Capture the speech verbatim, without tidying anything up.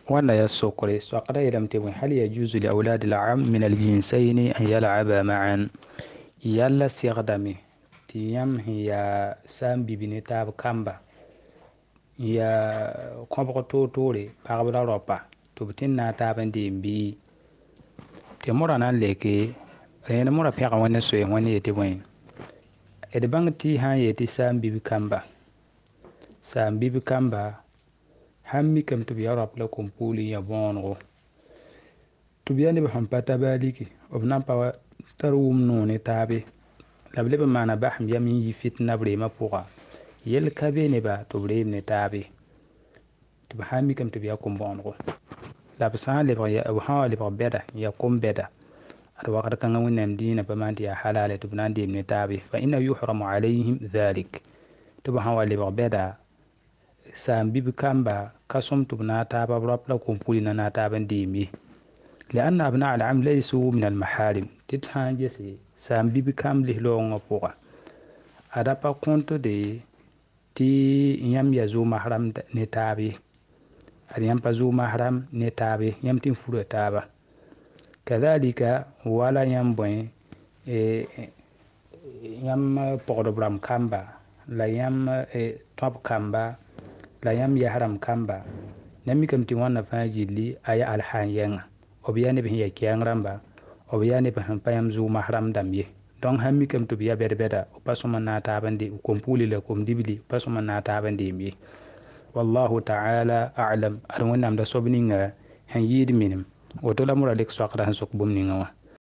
ولا يسوقري سوقرا لم تبن هل يجوز لأولاد العم من الجنسين أن يلعبا معا يلا سيغدمي تيام هي سام ببني تاب كامبا يا كوبغ توتوري بغبرا روبا تبتين نا تابن دي بي تمورا نان لكي رين مورا بيغا وانا سوي وانا يتبوين إدبان تي هان يتي سام بيبي كامبا سام بيبي كامبا hammi kam tɩ b ya rap la kom-puulẽ yã võonego tɩ b ya neb sẽn pa tabaliki b na n pa tar wʋm noog ne taabe la b leb n maana basem yam n yi fitna b reemã pʋga yell ka be neba tɩ b reem ne taabe tɩ b sã n mikame tɩ b ya kom-bõonego la b sã n lebg b sã n wa lebg bɛda n ya kom-bɛda ad wagd kãngã wẽnnaam dĩinã pa maan tɩ yaa halaale tɩ b na n deem ne taabe fa inna yuhramu alayhim dhalik tɩ b sã n wa lebg bɛda saam bib kamba ka sõm tɩ b na a taaba b rap la kom-pulina na a taab n deem ye لأن أبناء العم ليسوا من المحارم تتحان جسي سام بيبي كام لهلون پوغا أدا با كونت دي تي يم يزو محرم نتابي أدا يم بزو محرم نتابي يم تنفر تابا كذلك ولا يم بوين يم بغد برام كامبا لا يم توب كامبا لا يم يحرم كامبا نمي كم تيوانا فاجيلي أي الحان ينغ b yaa neb sẽn ya kɛɛng rãmba b yaa neb sẽn pa yãmb zʋʋg masrãm dãmb ye donc sãn mikame tɩ b ya bɛd-bɛda b pa sõm n na a taab n de kom-puuli la kom-dibli b pa sõm n na a taab n deem ye wallahu taala alam ad wẽnnaam da soab ninga sẽn yɩɩd menem woto la mura lek soakda sẽn sok bũmb ninga wã